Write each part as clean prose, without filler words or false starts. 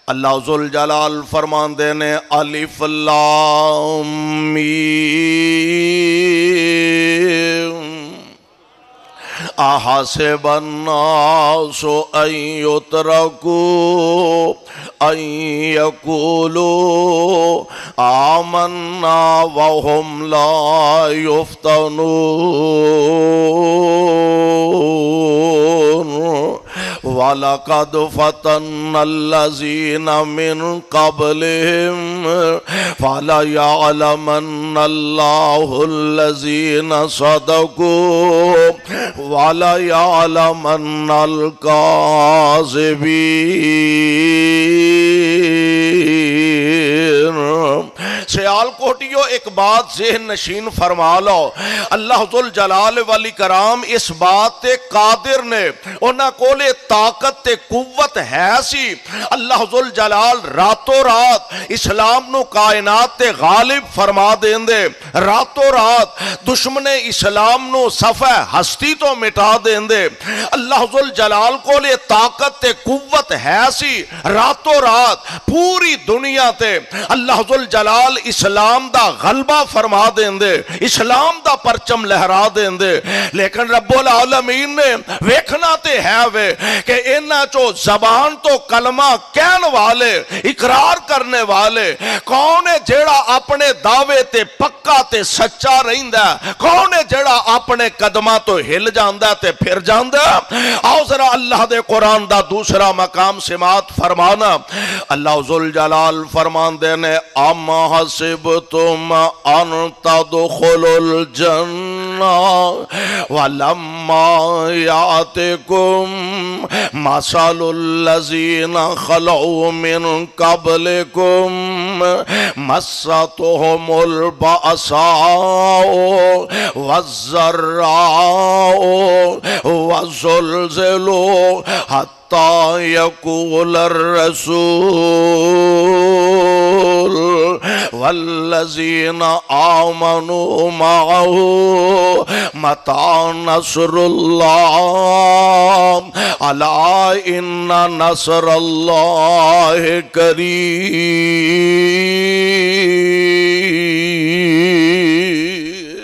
اللہ ذوالجلال فرماندے نے الف لام میم احسب الناس ان یترکوا ان یقولوا آمنا وهم لا یفتنون وَلَقَدْ فَتَنَّ الَّذِينَ مِن قَبْلِهِمْ فَلَيَعْلَمَنَّ اللَّهُ الَّذِينَ صَدَقُوا وَلَيَعْلَمَنَّ الْكَاذِبِينَ۔ سیال کوٹیو ایک بات ذہن نشین فرما لو، اللہ ذوالجلال والاکرام اس بات تے قادر نے، انہاں کولے طاقت تے قوت ہے سی، اللہ ذوالجلال راتوں رات اسلام نو کائنات تے غالب فرما دین دے، راتوں رات دشمن اسلام نو صفحہ ہستی تو مٹا دین دے، اللہ ذوالجلال کولے طاقت تے قوت ہے سی، راتوں رات پوری دنیا تے اللہ ذوالجلال اسلام دا غلبہ فرما دین دے، اسلام دا پرچم لہرا دین دے، لیکن رب العالمین نے ویکھنا تے ہے وے کہ انہاں چو زبان تو کلمہ کہن والے، اقرار کرنے والے کون ہے جیڑا اپنے دعوے تے پکا تے سچا رہندا ہے، کون ہے جیڑا اپنے قدمہ تو ہل جاندا تے پھر جاندا۔ آؤ ذرا اللہ دے قرآن دا دوسرا مقام سماعت فرمانا، اللہ ذوالجلال فرمان دینے ام حسبتم ان تدخلوا الجنہ ولما یاتکم مثل الذین خلوا من قبلکم مستهم البأساء والضراء وزلزلوا حتى يقول الرسول والذين آمنوا معه متى نصر الله ألا إن نصر الله قريب۔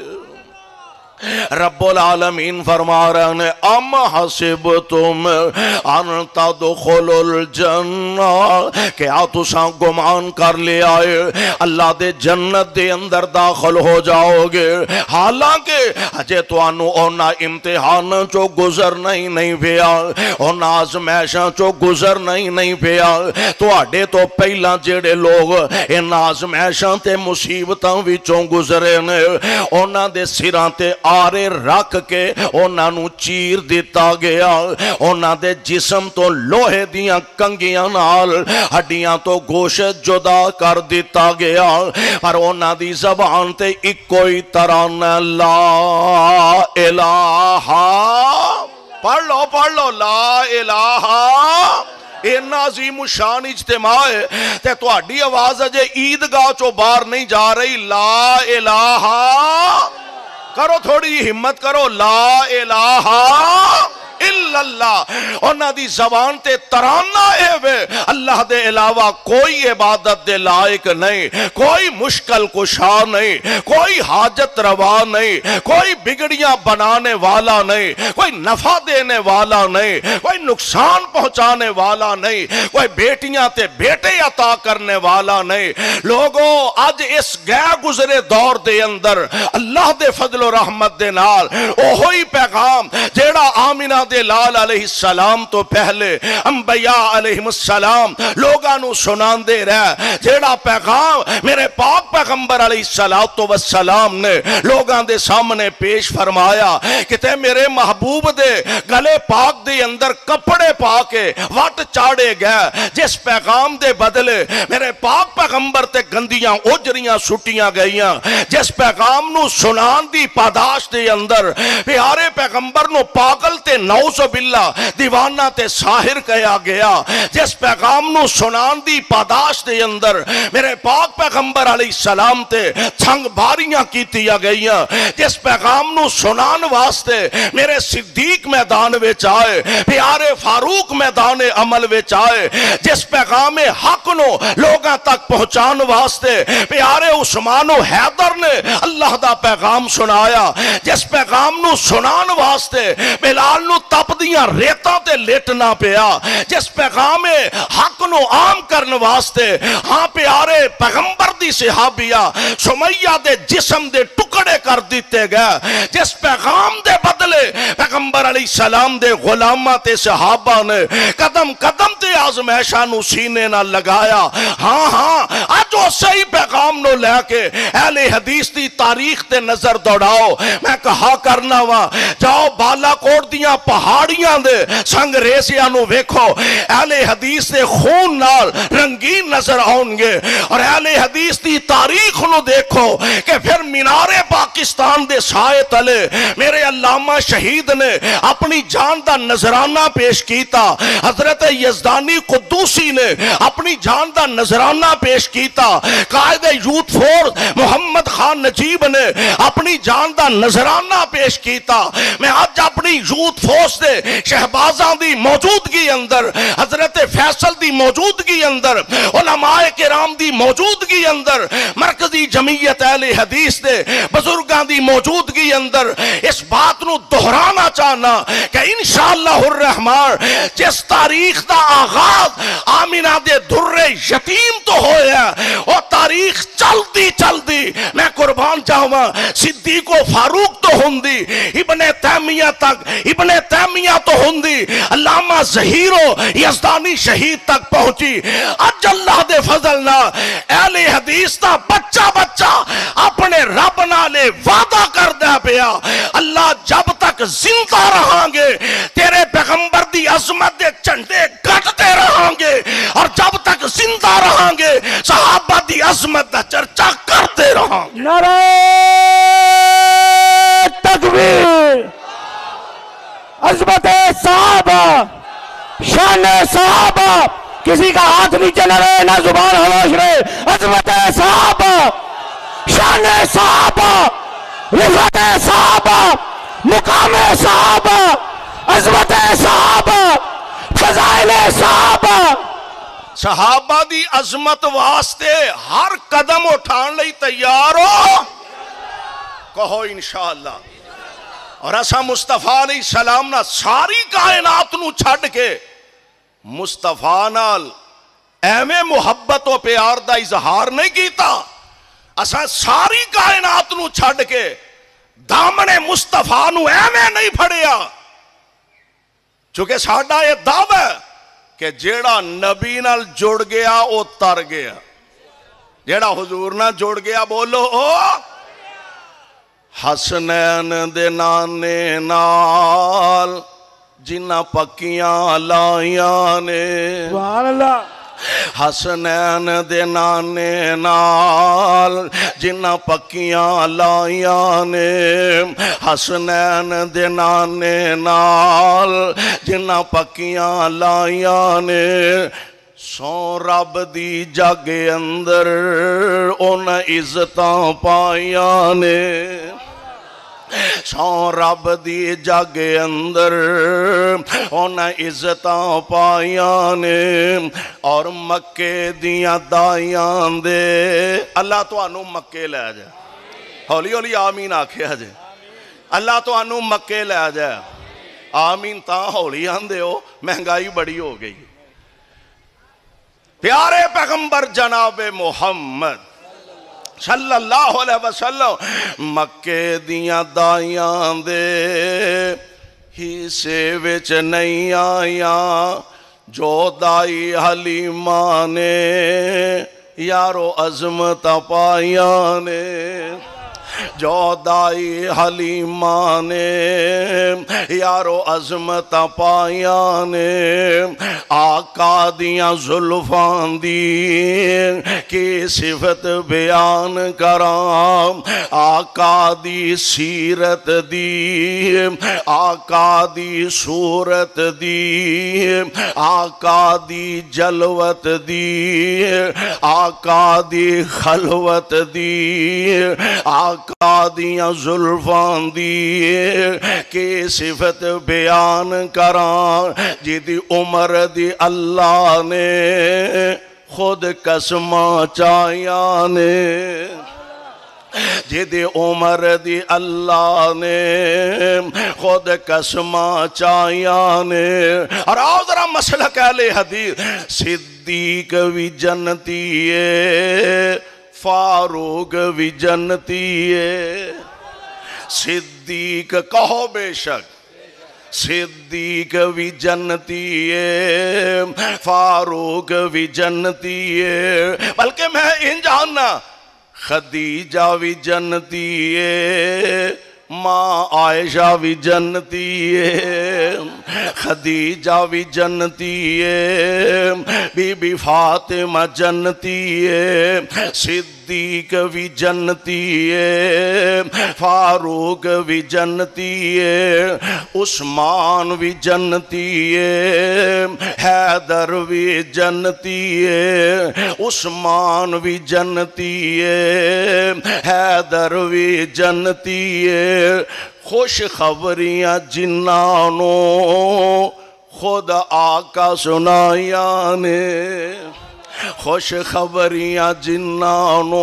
رب العالمین فرما رہے ہیں ام حسبتم ان تدخلوا الجنہ، کیا تساں گمان کر لے آئے اللہ دے جنت دے اندر داخل ہو جاؤ گے، حالانکہ اجے توانو اونا امتحان چو گزر نہیں پیا، اونا آزمائشاں چو گزر نہیں پیا، تو آڈے تو پہلا جڑے لوگ ان آزمائشاں تے مصیبتاں وچوں گزرے نے، اونا دے سراں تے آرے رکھ کے اونا نو چیر دیتا گیا، اونا دے جسم تو لوہے دیاں کنگیاں نال ہڈیاں تو گوشت جدا کر دیتا گیا، پر اونا دی زبان تے ایک کوئی ترانہ لا الہ، پڑھ لو لا الہ، این عظیم شان اجتماع ہے تے تو اڈی آواز اجے عیدگاہ چو باہر نہیں جا رہی، لا الہ کرو، تھوڑی ہمت کرو، لا الہ الا اللہ، انہاں دی زبان تے ترانہ اے وے اللہ دے علاوہ کوئی عبادت دے لائق نہیں، کوئی مشکل کشا نہیں، کوئی حاجت روا نہیں، کوئی بگڑیاں بنانے والا نہیں، کوئی نفع دینے والا نہیں، کوئی نقصان پہنچانے والا نہیں، کوئی بیٹیاں تے بیٹے عطا کرنے والا نہیں۔ لوگوں آج اس گئے گزرے دور دے اندر اللہ دے فضل و رحمت دے نال اوہی پیغام جیڑا آمینہ دے لال علیہ السلام تو پہلے انبیاء علیہ السلام لوگاں نو سنان دے رہے، جیڑا پیغام میرے پاک پیغمبر علیہ السلام نے لوگاں دے سامنے پیش فرمایا کہ تے میرے محبوب دے گلے پاک دے اندر کپڑے پاکے وٹ چاڑے گئے، جس پیغام دے بدلے میرے پاک پیغمبر تے گندیاں اجریاں سٹیاں گئیاں، جس پیغام نو سنان دی پاداش دے اندر پیارے پیغمبر نو پاگل تے نعوذ باللہ دیوانہ تے ساحر کہا گیا، جس پیغام نو سنان دی پاداش دے اندر میرے پاک پیغمبر علیہ السلام تے چھنگ باریاں کیتیا گئیاں، جس پیغام نو سنان واسطے میرے صدیق میدان وچ آئے، پیارے فاروق میدان عمل وچ آئے، جس پیغام حق نو لوگاں تک پہنچان واسطے پیارے عثمان و حیدر نے اللہ دا پیغام سنایا، جس پیغام نو سنان واسطے بلال نو تپ دیاں ریتاں تے لیٹنا پیا، جس پیغام حق نو عام کرن واسطے ہاں پیارے پیغمبر دی صحابیہ سمیہ دے جسم دے ٹکڑے کر دیتے گئے، جس پیغام دے بدلے پیغمبر علیہ السلام دے غلامہ تے صحابہ نے قدم قدم تے آزمائشاں نو سینے نہ لگایا، ہاں آج وہ صحیح پیغام نو لے کے اہل حدیث دی تاریخ تے نظر دوڑاؤ۔ میں کہا کرنا وا جاؤ بالا کوٹ دیاں پہاڑیاں دے سنگ ریزیاں نو ویکھو، اہل حدیث دے خون نال رنگین نظر آؤں گے، اور اہل حدیث دی تاریخ نو دیکھو کہ پھر مینار پاکستان دے سائے تلے میرے علامہ شہید نے اپنی جان دا نذرانہ پیش کیتا، حضرت یزدانی قدوسی نے اپنی جان دا نذرانہ پیش کیتا، قائد یوتھ فورس محمد خان نجیب نے اپنی جان دا نذرانہ پیش کیتا۔ میں آج اپنی یوتھ فورس دے شہبازاں دی موجودگی اندر، حضرت فیصل دی موجودگی اندر، علماء کرام دی موجودگی اندر، مرکزی جمعیت اہل حدیث دے بزرگاں دی موجودگی اندر اس بات نو دہرانا چاہنا کہ انشاءاللہ الرحمن جس تاریخ دا آغاز آمینہ دے در یتیم تو ہویا، اور تاریخ چلدی میں قربان جاواں صدیق و فاروق تو ہوندی، ابن تیمیہ تو ہوندی، علامہ ظہیر و یزدانی شہید تک پہنچی۔ اج اللہ دے فضل نہ اہل حدیث دا بچہ اپنے رب نالے وعدہ کر دیا پیا، اللہ جب تک زندہ رہاں گے تیرے پیغمبر دی عظمت دے جھنڈے گھٹتے رہاں گے، اور جب تک زندہ رہاں گے صحابہ دی عظمت دا چرچا کرتے رہاں گے۔ نعرہ تکبیر، عظمت صحابہ، شان صحابہ، کسی کا ہاتھ نیچے نہ رہے نہ زبان خاموش رہے، عظمت صحابہ، شان صحابہ، رفعت صحابہ، مقام صحابہ، عظمت صحابہ، فضائل صحابہ۔ صحابہ دی عظمت واسطے ہر قدم اٹھان لئی تیار ہو، کہو انشاءاللہ۔ اور ایسا مصطفیٰ علیہ السلام نہ ساری کائنات نو چھڑ کے مصطفیٰ نال ایویں محبت و پیار دا اظہار نہیں کیتا، ایسا ساری کائنات نو چھڑ کے دامن مصطفیٰ نو ایویں نہیں پھڑیا، چونکہ ساڈا یہ دعویٰ ہے کہ جیڑا نبی نال جڑ گیا او تر گیا، جیڑا حضور نال جڑ گیا بولو او حسنین دے نانے نال جنہ پکیاں لائیاں نے، سبحان اللہ، حسنین دے نانے نال جنہ پکیاں لائیاں نے، حسنین دے نانے نال جنہ پکیاں لائیاں نے، سو رب دی جگ اندر ان عزتاں پائیاں نے، سو رب دی جگ اندر ان عزتاں پائیاں نے، اور مکے دیاں دائیاں دے اللہ تو انو مکے لے جائے، ہولی ہولی آمین آکھیا جائے، اللہ تو انو مکے لے جائے، آمین تاں ہولی آندے ہو، مہنگائی بڑی ہو گئی۔ پیارے پیغمبر جناب محمد صلی اللہ علیہ وسلم مکے دیاں دائیاں دے ہی سے وچ نہیں آیاں، جو دائی حلیمہ نے یارو عظمت پائیاں نے، جو دائی حلیمہ نے یارو عظمت پائیاں نے آقا دیاں زلفان دی کی صفت بیان کرام آقا دی سیرت دی آقا دی صورت دی آقا دی جلوت دی آقا دی خلوت دی آقا دیاں زلفان دی کی صفت بیان کران جیدی عمر دی اللہ نے خود قسمہ چاہیاں نے جیدی عمر دی اللہ نے خود قسمہ چاہیاں نے اور آؤ ذرا مسلک اہل حدیث صدیق بھی جنتی ہے فاروق بھی جنتی ہے صدیق کہو بے شک صدیق بھی جنتی ہے فاروق بھی جنتی ہے بلکہ میں ان جاننا خدیجہ بھی جنتی ہے ماں عائشہ بھی جنتی ہے خدیجہ بھی جنتی ہے بی بی فاطمہ جنتی ہے صدیق بھی جنتی ہے فاروق بھی جنتی ہے عثمان بھی جنتی ہے حیدر بھی جنتی ہے عثمان بھی جنتی ہے حیدر بھی جنتی ہے خوش خبریاں جنانوں خود آقا سنائیاں نے خوش خبریاں جنانوں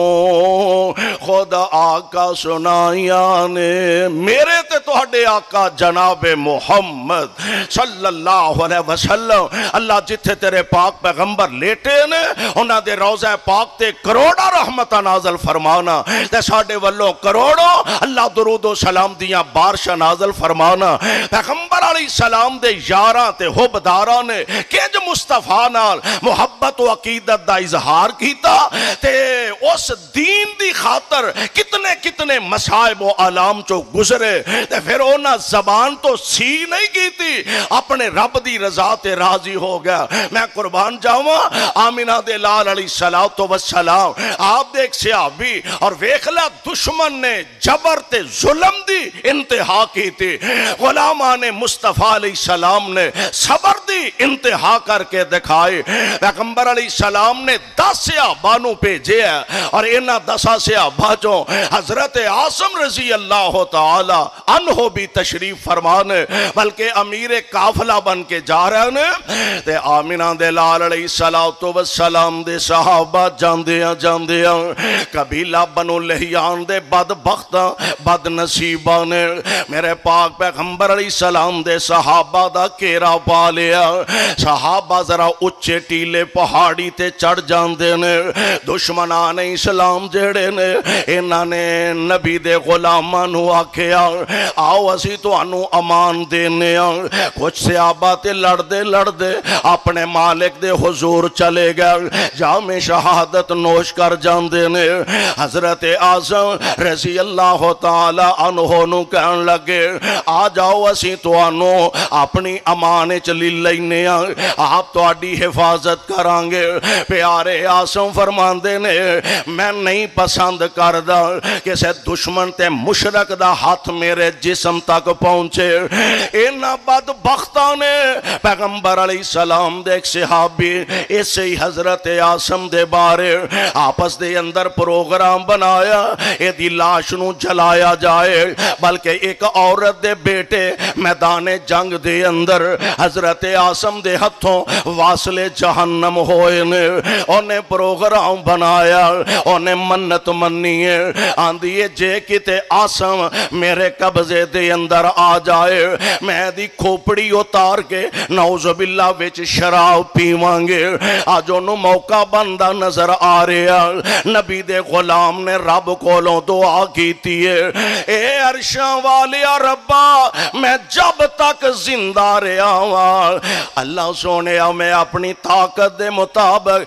خود آقا سنائیاں نے میرے تے توڑے آقا جناب محمد صلی اللہ علیہ وسلم اللہ جتھے تیرے پاک پیغمبر لیٹے نے انہاں دے روزہ پاک تے کروڑا رحمتہ نازل فرمانا تے ساڑے والوں کروڑوں اللہ درود و سلام دیاں بارشہ نازل فرمانا پیغمبر علیہ السلام دے یاراں تے حبداراں نے کنج مصطفیٰ نال محبت و عقیدت دا اظہار کیتا تے اس دین دی خاطر کتنے مصائب و علام چو گزرے تے پھر اونا زبان تو سی نہیں کیتی اپنے رب دی رضا تے راضی ہو گیا میں قربان جاؤں آمینہ دے لال علیہ السلام آپ دیکھ صحابی اور ویکھلا دشمن نے جبر تے ظلم دی انتہا کی تھی غلامان مصطفیٰ علیہ السلام نے صبر دی انتہا کر کے دکھائے پیغمبر علیہ السلام نے 10 صحابانوں پہ جے اور انہا 10 صحاباجوں حضرت عاصم رضی اللہ تعالی عنہ بھی تشریف فرمانے بلکہ امیر قافلہ بن کے جا رہے ہیں تے آمینہ دے لال علیہ السلام دے صحابہ جاندیاں قبیلہ بنو لحیان دے بدبختاں بد نصیباں نے میرے پاک پیغمبر علیہ السلام دے صحابہ دا کیرا پا لیا صحابہ ذرا اچھے ٹیلے پہاڑی تے چڑھ جاندے نے دشمنان اسلام جڑے نے انہاں نے نبی دے غلامانو آکھیا آؤ اسی تو انو امان دینے کچھ صحابہ تے لڑدے اپنے مالک دے حضور چلے گئے جام شہادت نوش کر جاندے نے حضرت اعظم رضی اللہ تعالی عنہ نو کہن لگے آ جاؤ اسی تو انو اپنی امان چلی لینے آپ تو آڈی حفاظت کرانگے پیارے آسم فرماندے نے میں نہیں پسند کردہ کسے دشمن تے مشرک دا ہاتھ میرے جسم تک پہنچے انہا بدبختہ نے پیغمبر علیہ السلام دے ایک صحابی اسے ہی حضرت آسم دے بارے آپس دے اندر پروگرام بنایا اے دی لاش نو جلایا جائے بلکہ ایک عورت دے بیٹے میدان جنگ دے اندر حضرت آسم دے ہتھوں واصل جہنم ہوئے نے انہیں پروگرام بنایا انہیں منت منیے آندھیے جے کتے آسم میرے قبضے دے اندر آ جائے میں دی کھوپڑی اتار کے نعوذ باللہ وچ شراب پیوانگے آج انہوں موقع بندہ نظر آ رہا نبی دے غلام نے رب کولوں دعا کیتی ہے اے عرشاں والیا ربا میں جب تک زندہ رہا ہوں اللہ سونے میں اپنی طاقت دے مطابق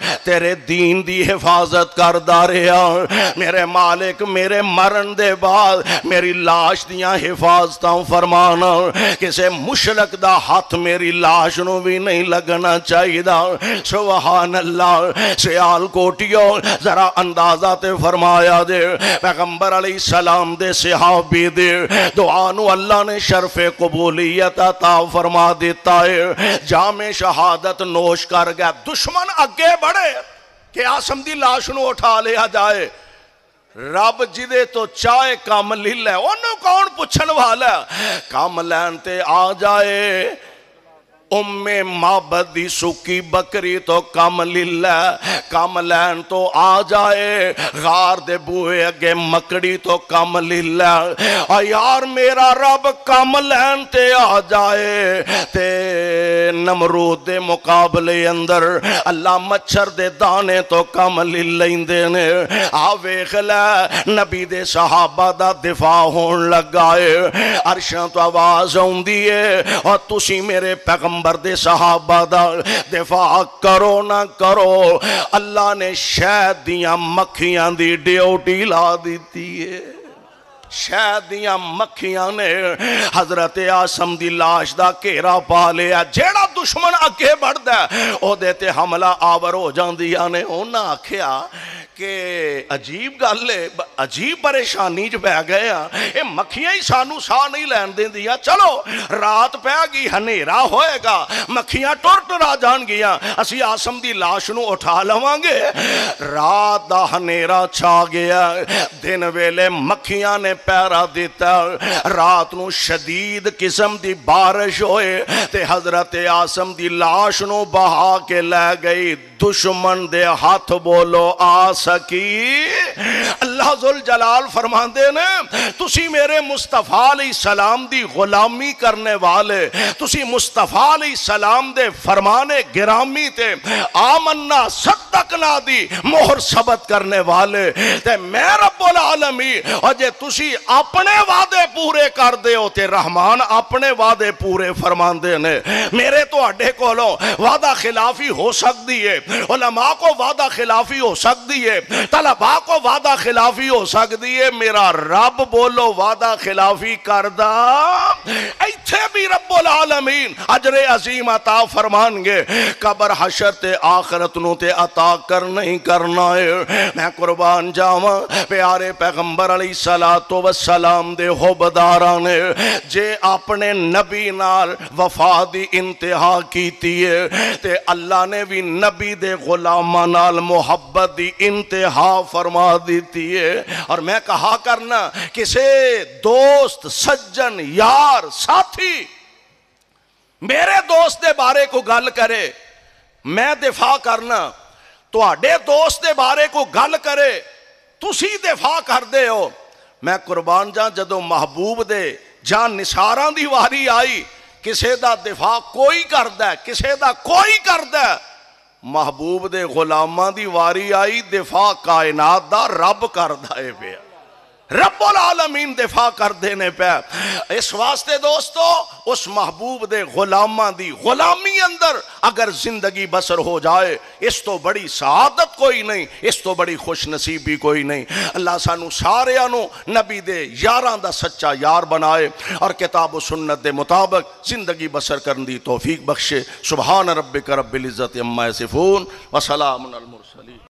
تیرے دین دی حفاظت کردا رہیا میرے مالک میرے مرن دے بعد میری لاش دیاں حفاظتاں فرمانا کسے مشرک دا ہاتھ میری لاش نو بھی نہیں لگنا چاہیے دا سبحان اللہ سیال کوٹیوں ذرا اندازہ تے فرمایا دے پیغمبر علیہ السلام دے صحابی دے دعا نو اللہ نے شرف قبولیت عطا فرما دیتا ہے جام شہادت نوش کر گیا دشمن اگے بڑھے کہ عاصم دی لاش نو اٹھا لیا جائے رب جدے تو چاہے کام لیلے انہوں کون پوچھن والا کام لین تے آ جائے معبد دی سکی بکری تو کم لیلہ کم لین تو آ جائے غار دے بوئے اگے مکڑی تو کم لیلہ یار میرا رب کم لین تے آ جائے تے نمرود دے مقابلے اندر اللہ مچھر دے دانے تو کم لیلیں دینے آویخ لے نبی دے صحابہ دا دفاع ہون لگائے عرشاں تو آواز ہوں دیئے اور تسی میرے پیغمبر دے صحابہ دا دفاع کرو نہ کرو اللہ نے شہد دیاں مکھیاں دی ڈیوٹی لا دیتی ہے شہد دیاں مکھیاں نے حضرت عاصم دی لاش دا گھیرا پا لیا جیڑا دشمن اگے بڑھ دے او دیتے حملہ آور ہو جان دیا نے اونا آکھیا کہ عجیب گل ہے عجیب پریشانی جو بہ گئے اے مکھیاں ہی سانو سا نہیں لین دیں دیا چلو رات پہ گی ہنیرا ہوئے گا مکھیاں ٹرا جان گیا اسی عاصم دی لاش نو اٹھا لواں گے رات دا ہنیرا چھا گیا دن ویلے مکھیاں نے پیرا دیتا رات نو شدید قسم دی بارش ہوئے تے حضرت عاصم دی لاش نو بہا کے لے گئی دشمن دے ہاتھ بولو آ سکی اللہ ذوالجلال فرمان دے نے تسی میرے مصطفیٰ علیہ السلام دی غلامی کرنے والے تسی مصطفیٰ علیہ السلام دے فرمان گرامی تے آمنا صدقنا دی مہر ثبت کرنے والے تے میں رب العالمین اور جے تسی اپنے وعدے پورے کر دے ہوتے رحمان اپنے وعدے پورے فرمان دے نے میرے تو اڈے کولوں وعدہ خلافی ہو سکتی ہے علماء کو وعدہ خلافی ہو سکتی ہے طلباء کو وعدہ خلافی ہو سکتی ہے میرا رب بولو وعدہ خلافی کردہ ایتھے بھی رب العالمین اجر عظیم عطا فرمان گے قبر حشر تے آخرت نو تے عطا کر نہیں کرنا ہے میں قربان جاواں پیارے پیغمبر علیہ السلام دے حبدارانے جے اپنے نبی نال وفا دی انتہا کیتی ہے تے اللہ نے بھی نبی دے غلامہ نال محبت دی انتہا فرما دیتی ہے اور میں کہا کرنا کسے دوست سجن یار ساتھی میرے دوست دے بارے کو گل کرے میں دفاع کرنا تو آڈے دوست دے بارے کو گل کرے تسی دفاع کر دے ہو میں قربان جان جدو محبوب دے جان نثاراں دی واری آئی کسے دا دفاع کوئی کردہ ہے کسے دا کوئی کردہ ہے محبوب دے غلاماں دی واری آئی دفاع کائنات دا رب کردہ ہے پہ رب العالمین دفاع کر دینے پہ اس واسطے دوستو اس محبوب دے غلاماں دی غلامی اندر اگر زندگی بسر ہو جائے اس تو بڑی سعادت کوئی نہیں اس تو بڑی خوش نصیبی کوئی نہیں اللہ سانو سارے آنو نبی دے یاران دا سچا یار بنائے اور کتاب و سنت دے مطابق زندگی بسر کرن دی توفیق بخشے سبحان ربک رب العزت عما یصفون وسلام علی المرسلین